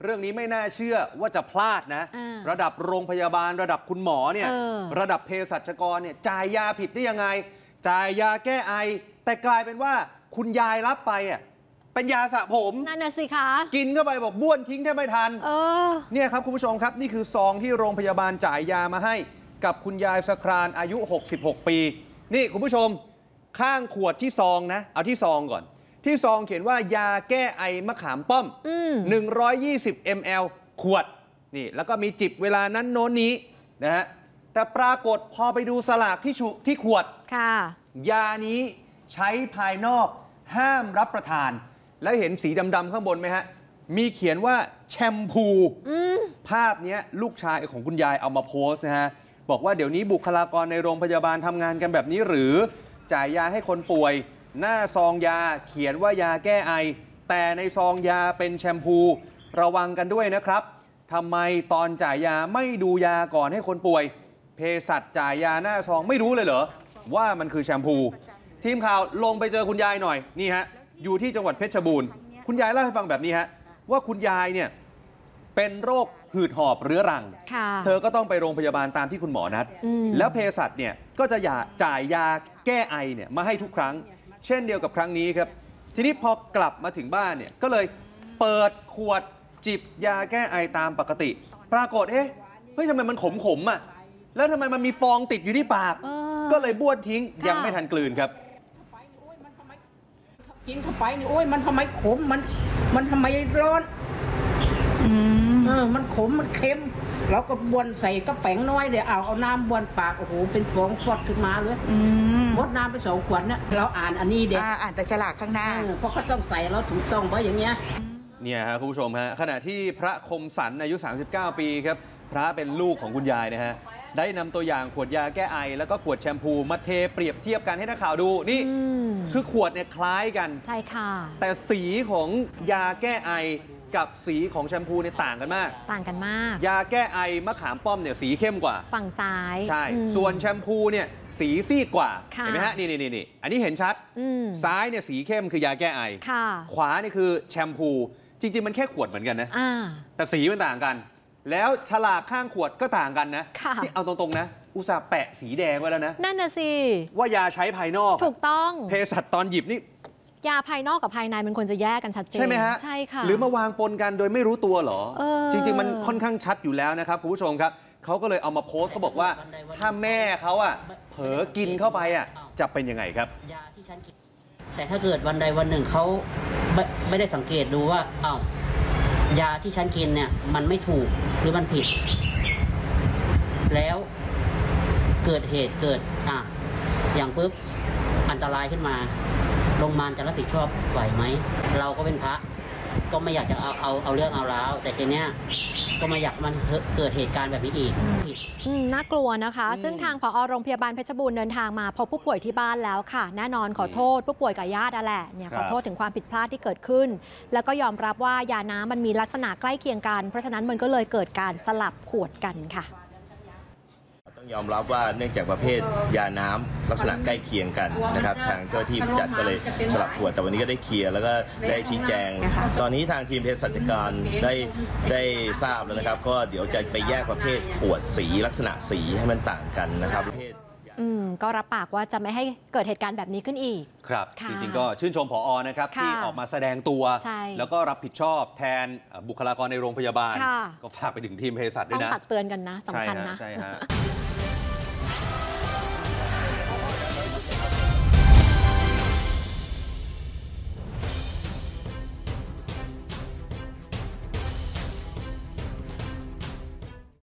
เรื่องนี้ไม่น่าเชื่อว่าจะพลาดนะระดับโรงพยาบาลระดับคุณหมอเนี่ยระดับเภสัชกรเนี่ยจ่ายยาผิดได้ยังไงจ่ายยาแก้ไอแต่กลายเป็นว่าคุณยายรับไปอ่ะเป็นยาสระผมนั่นน่ะสิคะกินเข้าไปบอกบ้วนทิ้งแทบไม่ทันเนี่ยครับคุณผู้ชมครับนี่คือซองที่โรงพยาบาลจ่ายยามาให้กับคุณยายสครานอายุ66ปีนี่คุณผู้ชมข้างขวดที่ซองนะเอาที่ซองก่อนที่ซองเขียนว่ายาแก้ไอมะขามป้อม120 ml ขวดนี่แล้วก็มีจิบเวลานั้นโน้นนี้นะฮะแต่ปรากฏพอไปดูสลากที่ขวดยานี้ใช้ภายนอกห้ามรับประทานแล้วเห็นสีดำๆข้างบนไหมฮะมีเขียนว่าแชมพูภาพนี้ลูกชายของคุณยายเอามาโพสต์นะฮะบอกว่าเดี๋ยวนี้บุคลากรในโรงพยาบาลทำงานกันแบบนี้หรือจ่ายยาให้คนป่วยหน้าซองยาเขียนว่ายาแก้ไอแต่ในซองยาเป็นแชมพูระวังกันด้วยนะครับทำไมตอนจ่ายยาไม่ดูยาก่อนให้คนป่วยเภสัชจ่ายยาหน้าซองไม่รู้เลยเหรอว่ามันคือแชมพูทีมข่าวลงไปเจอคุณยายหน่อยนี่ฮะอยู่ที่จังหวัดเพชรบูรณ์คุณยายเล่าให้ฟังแบบนี้ฮะว่าคุณยายเนี่ยเป็นโรคหืดหอบเรื้อรังเธอก็ต้องไปโรงพยาบาลตามที่คุณหมอนัดแล้วเภสัชเนี่ยก็จะจ่ายยาแก้ไอเนี่ยมาให้ทุกครั้งเช่นเดียวกับครั้งนี้ครับทีนี้พอกลับมาถึงบ้านเนี่ยก็เลยเปิดขวดจิบยาแก้ไอตามปกติปรากฏเฮ้ยทำไมมันขมอ่ะแล้วทำไมมันมีฟองติดอยู่ที่ปากก็เลยบ้วนทิ้งยังไม่ทันกลืนครับกินเข้าไปนี่โอ้ยมันทำไมขมมันทำไมร้อนมันขมมันเค็มเราก็บวนใส่กระแป้งน้อยเดี๋ยวเอาน้ำบวนปากโอ้โหเป็นฟองฟอดขึ้นมาเลยมดน้ำไป2 ขวดเนี่ยเราอ่านอันนี้เด็กอ่านแต่ฉลากข้างหน้าเพราะเขาต้องใส่เราถูกต้องไว้อย่างเงี้ยเนี่ยครับคุณผู้ชมฮะขณะที่พระคมสันอายุ39ปีครับพระเป็นลูกของคุณยายนะฮะได้นำตัวอย่างขวดยาแก้ไอแล้วก็ขวดแชมพูมาเทเปรียบเทียบกันให้นักข่าวดูนี่คือขวดเนี่ยคล้ายกันใช่ค่ะแต่สีของยาแก้ไอกับสีของแชมพูเนี่ยต่างกันมากยาแก้ไอมะขามป้อมเนี่ยสีเข้มกว่าฝั่งซ้ายใช่ส่วนแชมพูเนี่ยสีซีดกว่าเห็นไหมฮะนี่อันนี้เห็นชัดซ้ายเนี่ยสีเข้มคือยาแก้ไอขวานี่คือแชมพูจริงๆมันแค่ขวดเหมือนกันนะแต่สีมันต่างกันแล้วฉลากข้างขวดก็ต่างกันนะที่เอาตรงๆนะอุตส่าห์แปะสีแดงไว้แล้วนะนั่นน่ะสิว่ายาใช้ภายนอกถูกต้องเภสัชตอนหยิบนี่ยาภายนอกกับภายในมันควรจะแยกกันชัดเจนใช่ไหมฮะใช่ค่ะหรือมาวางปนกันโดยไม่รู้ตัวเหรอจริงๆมันค่อนข้างชัดอยู่แล้วนะครับคุณผู้ชมครับเขาก็เลยเอามาโพสต์เขาบอกว่าถ้าแม่เขาอ่ะเผลอกินเข้าไปอ่ะจะเป็นยังไงครับแต่ถ้าเกิดวันใดวันหนึ่งเขาไม่ได้สังเกตดูว่าอ้าวยาที่ฉันกินเนี่ยมันไม่ถูกหรือมันผิดแล้วเกิดเหตุอย่างปุ๊บอันตรายขึ้นมาโรงพยาบาลจะรับผิดชอบไหวไหมเราก็เป็นพระก็ไม่อยากจะเอาเรื่องเอาราวแต่ทีเนี้ยก็ไม่อยากมันเกิดเหตุการณ์แบบนี้อีกน่ากลัวนะคะซึ่งทางผอ.โรงพยาบาลเพชรบูรณ์เดินทางมาพบผู้ป่วยที่บ้านแล้วค่ะแน่นอนขอโทษผู้ป่วยกับญาตินั่นแหละเนี่ยขอโทษถึงความผิดพลาดที่เกิดขึ้นแล้วก็ยอมรับว่ายาน้ำมันมีลักษณะใกล้เคียงกันเพราะฉะนั้นมันก็เลยเกิดการสลับขวดกันค่ะต้องยอมรับว่าเนื่องจากประเภทยาน้ำลักษณะใกล้เคียงกันนะครับทางเจ้าหน้าที่จัดก็เลยสลับขวดแต่วันนี้ก็ได้เคลียร์แล้วก็ได้ชี้แจงตอนนี้ทางทีมเภสัชกรได้ทราบแล้วนะครับก็เดี๋ยวจะไปแยกประเภทขวดสีลักษณะสีให้มันต่างกันนะครับประเภทก็รับปากว่าจะไม่ให้เกิดเหตุการณ์แบบนี้ขึ้นอีกครับจริงๆก็ชื่นชมผอ.นะครับที่ออกมาแสดงตัวแล้วก็รับผิดชอบแทนบุคลากรในโรงพยาบาลก็ฝากไปถึงทีมเภสัชด้วยนะต้องตักเตือนกันนะสำคัญนะใช่ฮะ